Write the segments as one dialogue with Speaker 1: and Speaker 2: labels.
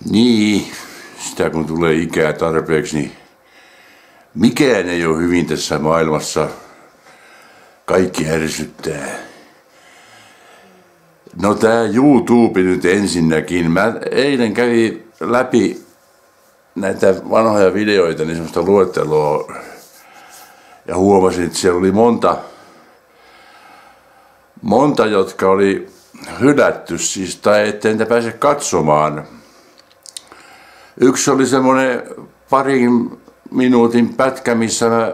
Speaker 1: Niin, sitä kun tulee ikää tarpeeksi, niin mikään ei ole hyvin tässä maailmassa. Kaikki ärsyttää. No tää YouTube nyt ensinnäkin. Mä eilen kävin läpi näitä vanhoja videoita, niin semmoista luetteloa. Ja huomasin, että siellä oli monta, jotka oli hylätty, siis, tai ettei niitä pääse katsomaan. Yksi oli semmoinen parin minuutin pätkä, missä mä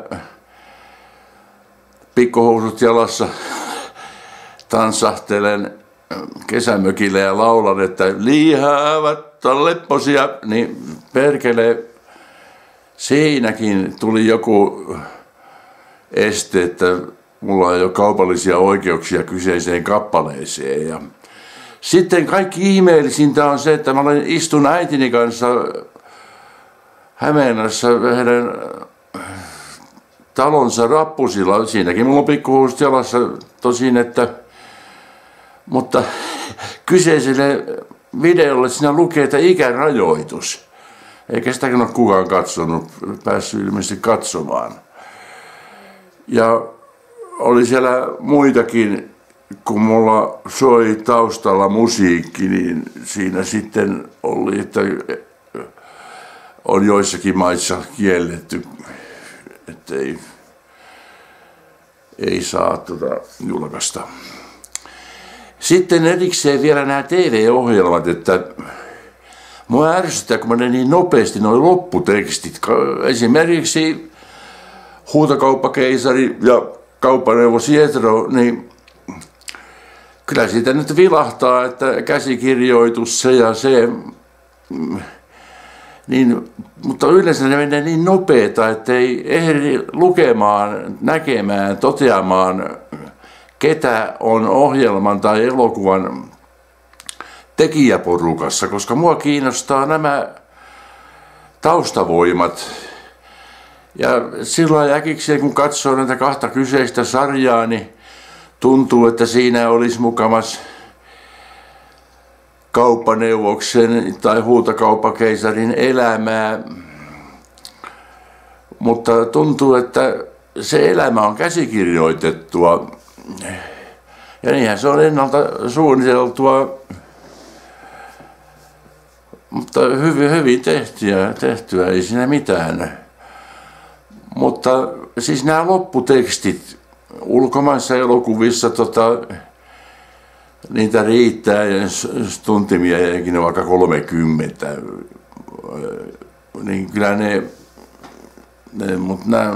Speaker 1: pikkuhousut jalassa tansahtelen kesämökillä ja laulan, että liihaavat on lepposia, niin perkele, siinäkin tuli joku este, että mulla ei ole kaupallisia oikeuksia kyseiseen kappaleeseen. Ja sitten kaikki ihmeellisintä on se, että mä istun äitini kanssa Hämeenässä heidän talonsa rappusilla. Siinäkin mulla on pikkuhousut jalassa tosin, mutta kyseiselle videolle siinä lukee, että ikärajoitus. Eikä sitäkin ole kukaan katsonut, päässyt ilmeisesti katsomaan. Ja oli siellä muitakin, kun mulla soi taustalla musiikki, niin siinä sitten oli, että on joissakin maissa kielletty, että ei saa julkaista. Sitten erikseen vielä nämä TV-ohjelmat, että mua ärsyttää, kun menee niin nopeasti nuo lopputekstit. Esimerkiksi Huutokauppakeisari ja kauppaneuvos Jetro, niin kyllä siitä nyt vilahtaa, että käsikirjoitus se ja se. Niin, mutta yleensä ne menee niin nopeeta, ettei ehdi lukemaan, näkemään, toteamaan, ketä on ohjelman tai elokuvan tekijäporukassa, koska mua kiinnostaa nämä taustavoimat. Ja silloin äkikseen, kun katsoo näitä kahta kyseistä sarjaa, niin tuntuu, että siinä olisi mukamas kauppaneuvoksen tai huutokauppakeisarin elämää. Mutta tuntuu, että se elämä on käsikirjoitettua. Ja niinhän se on ennalta suunniteltua, mutta hyvin tehtyä, ei siinä mitään. Mutta siis nämä lopputekstit ulkomaissa elokuvissa, niitä riittää ja tuntimiehenkin on vaikka 30. Niin kyllä mutta nämä,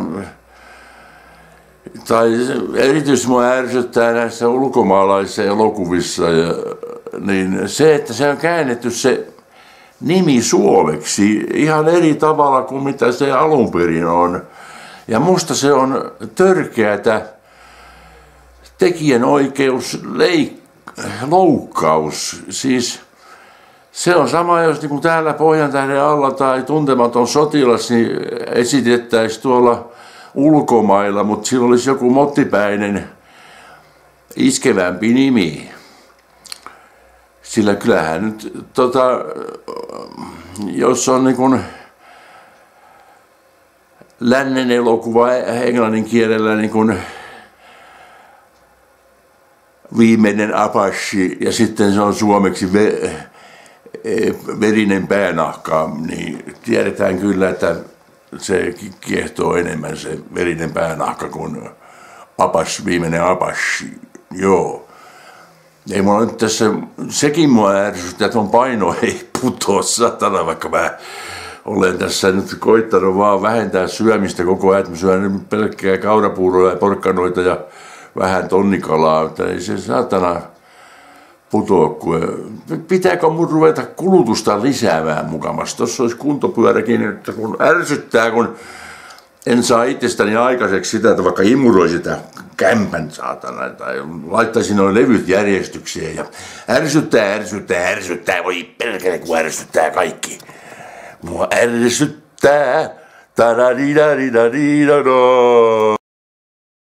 Speaker 1: tai erityisesti minua ärsyttää näissä ulkomaalaisissa elokuvissa, niin se, että se on käännetty se nimi suomeksi ihan eri tavalla kuin mitä se alun perin on. Ja musta se on törkeätä tekijänoikeusloukkaus. Siis se on sama, jos niin kuin täällä Pohjantähden alla tai Tuntematon sotilas niin esitettäisiin tuolla ulkomailla, mutta sillä olisi joku mottipäinen iskevämpi nimi. Sillä kyllähän nyt, jos on niin kuin lännen elokuva englannin kielellä niin kuin Viimeinen Apache ja sitten se on suomeksi Verinen päänahka, niin tiedetään kyllä, että se kiehtoo enemmän se Verinen päänahka kuin Viimeinen Apache. Joo. Ei mulla nyt tässä, sekin mua ärsyttää, että on paino ei putoa satana, vaikka mä olen tässä nyt koittanut vaan vähentää syömistä koko ajan, että mä syön pelkkää kaurapuuroja ja porkkanoita ja vähän tonnikalaa, mutta ei se satana putoa. Pitääkö mun ruveta kulutusta lisäämään mukamassa? Tuossa olisi kuntopyöräkin, että kun ärsyttää, kun en saa itsestäni aikaiseksi sitä, että vaikka imuroisi sitä kämpän saatana tai laittaisin noin levyt järjestykseen ja ärsyttää, voi perkele kun ärsyttää kaikki. Mua ärsyttää, taradidadidadidado.